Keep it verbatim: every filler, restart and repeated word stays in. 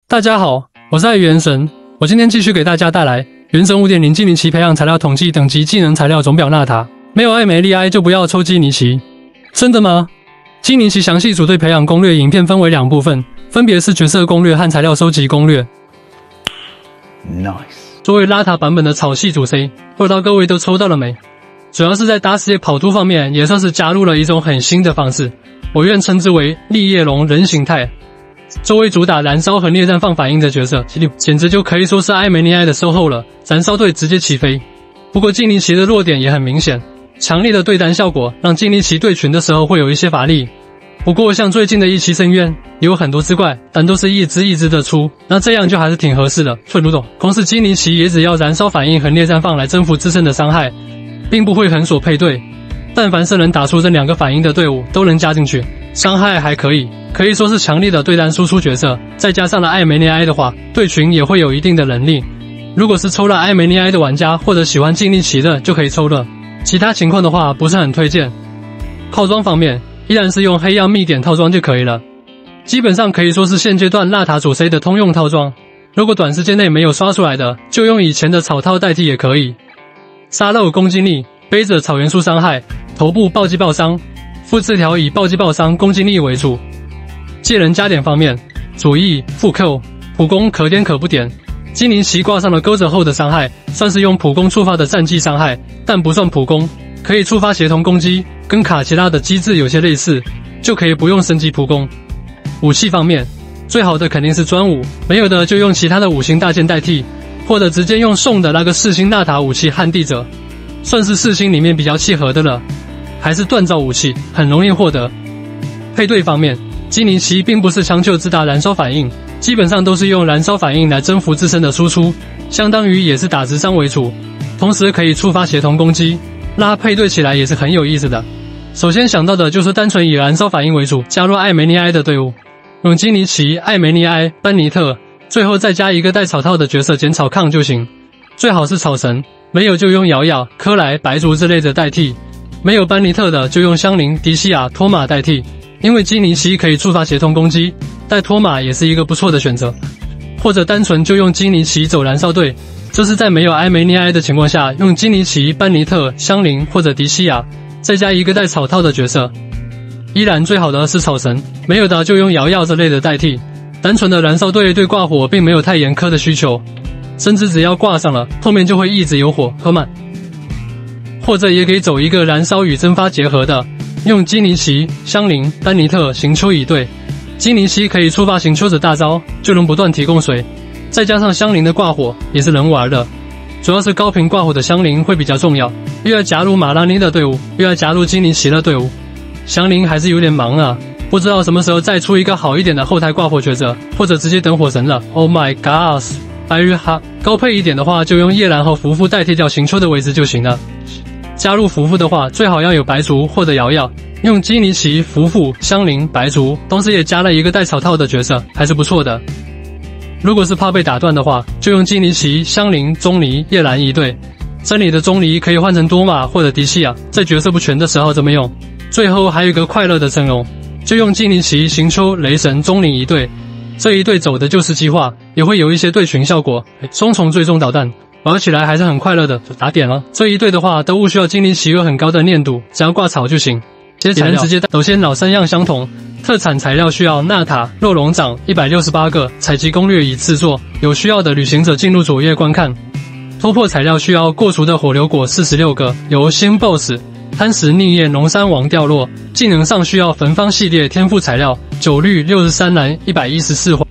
大家好，我是爱元神，我今天继续给大家带来原神 五点零 基尼奇培养材料统计等级技能材料总表纳塔。没有艾梅利埃就不要抽基尼奇。真的吗？基尼奇详细组队培养攻略影片分为两部分，分别是角色攻略和材料收集攻略。Nice。作为拉塔版本的草系主 C， 不知道各位都抽到了没？主要是在打死野跑图方面，也算是加入了一种很新的方式，我愿称之为利叶龙人形态。作为主打燃烧和裂绽放反应的角色，简直就可以说是艾梅尼埃的售后了，燃烧队直接起飞。不过基尼奇的弱点也很明显，强烈的对单效果让基尼奇对群的时候会有一些乏力。不过像最近的一期深渊也有很多只怪，但都是一只一只的出，那这样就还是挺合适的。顺路懂，光是基尼奇也只要燃烧反应和裂绽放来征服自身的伤害，并不会很锁配对。但凡是能打出这两个反应的队伍都能加进去，伤害还可以，可以说是强力的对单输出角色。再加上了艾梅尼埃的话，对群也会有一定的能力。如果是抽了艾梅尼埃的玩家或者喜欢基尼奇的就可以抽了，其他情况的话不是很推荐。套装方面依然是用黑曜密点套装就可以了，基本上可以说是现阶段纳塔主 C 的通用套装。如果短时间内没有刷出来的，就用以前的草套代替也可以。沙漏攻击力，背着草元素伤害，头部暴击爆伤，复制条以暴击爆伤攻击力为主。借人加点方面，主 E 副 Q 普攻可点可不点。基尼奇挂上了钩着后的伤害，算是用普攻触发的战绩伤害，但不算普攻，可以触发协同攻击，跟卡奇拉的机制有些类似，就可以不用升级普攻。武器方面，最好的肯定是专武，没有的就用其他的五星大剑代替，或者直接用送的那个四星纳塔武器撼地者，算是四星里面比较契合的了。还是锻造武器，很容易获得。配对方面，基尼奇并不是强求自打燃烧反应，基本上都是用燃烧反应来征服自身的输出，相当于也是打直伤为主，同时可以触发协同攻击，拉配对起来也是很有意思的。首先想到的就是单纯以燃烧反应为主，加入艾梅尼埃的队伍，用基尼奇、艾梅尼埃、班尼特，最后再加一个带草套的角色减草抗就行，最好是草神，没有就用瑶瑶、科莱、白族之类的代替，没有班尼特的就用香菱、迪西亚、托马代替，因为基尼奇可以触发协同攻击，带托马也是一个不错的选择。或者单纯就用基尼奇走燃烧队，这是在没有艾梅尼埃的情况下，用基尼奇、班尼特、香菱或者迪西亚，再加一个带草套的角色。依然最好的是草神，没有的就用瑶瑶之类的代替。单纯的燃烧队对挂火并没有太严苛的需求，甚至只要挂上了，后面就会一直有火喝慢。或者也可以走一个燃烧与蒸发结合的，用基尼奇、香菱、丹尼特、行丘一对。基尼奇可以触发行丘者大招，就能不断提供水，再加上香菱的挂火也是能玩的。主要是高频挂火的香菱会比较重要，又要加入马拉妮的队伍，又要加入基尼奇的队伍，香菱还是有点忙啊。不知道什么时候再出一个好一点的后台挂火角色，或者直接等火神了。Oh my god！ 白日哈高配一点的话，就用叶兰和福福代替掉行丘的位置就行了。加入福福的话，最好要有白族或者瑶瑶，用基尼奇、福福、香菱、白族，同时也加了一个带草套的角色，还是不错的。如果是怕被打断的话，就用基尼奇、香菱、钟离、叶兰一对。这里的钟离可以换成多玛或者迪西亚，在角色不全的时候这么用。最后还有一个快乐的阵容，就用基尼奇、行丘、雷神、钟灵一对。这一对走的就是激化，也会有一些对群效果，双重追踪导弹。玩起来还是很快乐的，打点了。这一队的话都不需要基尼奇有很高的粘度，只要挂草就行。这些材料直接首先老三样相同，特产材料需要纳塔、肉龙掌一百六十八个，采集攻略已制作，有需要的旅行者进入主页观看。突破材料需要过除的火流果四十六个，由新 boss 贪食逆叶龙山王掉落。技能上需要焚方系列天赋材料九绿六十三蓝一百一十四花。